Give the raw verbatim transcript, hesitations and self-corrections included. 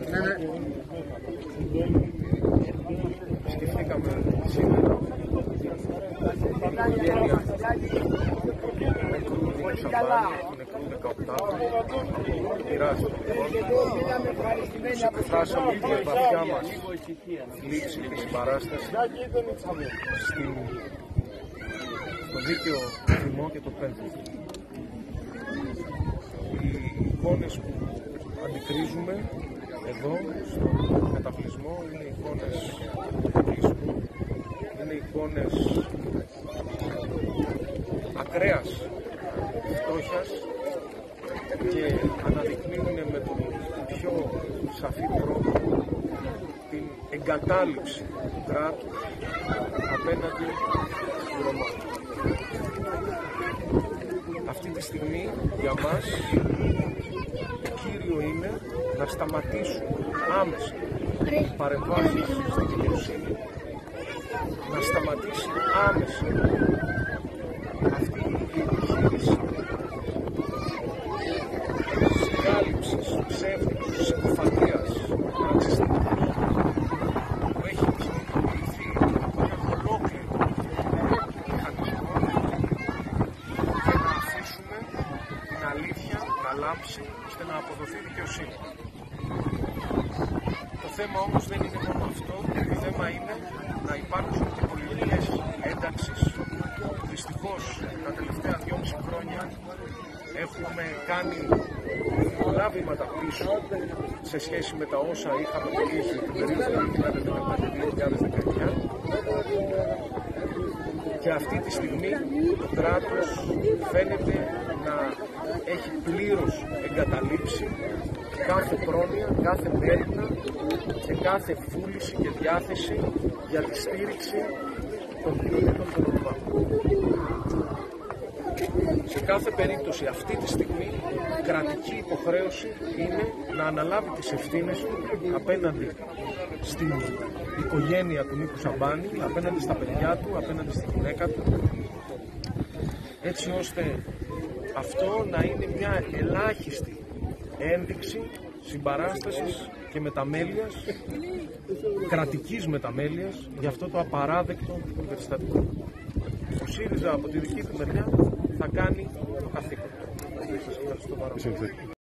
Σκεφτήκαμε σήμερα την οικογένεια νεκρού Σαμπάνη, του νεκρού δεκαοκτάου από πειράς του τους εκφράσαμε την βαθιά μας θλίψη και συμπαράσταση στην, στο δίκαιο θυμό και το πένθος. Οι εικόνες που αντικρίζουμε εδώ στον καταβλισμό είναι εικόνες εκκλεισμού, είναι εικόνες ακραίας φτώχειας και αναδεικνύουν με τον πιο σαφή τρόπο την εγκατάλειψη του κράτους απέναντι στη Ρωμά. Αυτή τη στιγμή για μας κύριο είναι να σταματήσουν άμεσα οι παρεμβάσεις στην δικαιοσύνη, να σταματήσει άμεσα αυτή η επιχείρηση συγκάλυψης, ψεύδους, συκοφαντίας, ρατσιστικής που έχει δημιουργηθεί ένα ολόκληρο μηχανισμό και να αφήσουμε την αλήθεια να λάμψει ώστε να αποδοθεί δικαιοσύνη. Το θέμα όμως δεν είναι μόνο αυτό, το θέμα είναι να υπάρξουν και πολιτικές ένταξεις. Δυστυχώς τα τελευταία δυόμιση χρόνια έχουμε κάνει πολλά βήματα πίσω σε σχέση με τα όσα είχαμε πετύχει την περίοδο δύο χιλιάδες δεκαπέντε με δύο χιλιάδες δεκαεννιά και αυτή τη στιγμή το κράτος φαίνεται να έχει πλήρως εγκαταλείψει κάθε πρόνοια, κάθε μέρημνα και κάθε βούληση και διάθεση για τη στήριξη των κοινωνικών των Ρωμά. Σε κάθε περίπτωση αυτή τη στιγμή η κρατική υποχρέωση είναι να αναλάβει τις ευθύνες του απέναντι στην οικογένεια του Νίκου Σαμπάνη, απέναντι στα παιδιά του, απέναντι στη γυναίκα του, έτσι ώστε αυτό να είναι μια ελάχιστη ένδειξη συμπαράστασης και μεταμέλειας, κρατικής μεταμέλειας για αυτό το απαράδεκτο περιστατικό. Ο ΣΥΡΙΖΑ από τη δική του μεριά θα κάνει το καθήκον. Σας ευχαριστώ πάρα πολύ.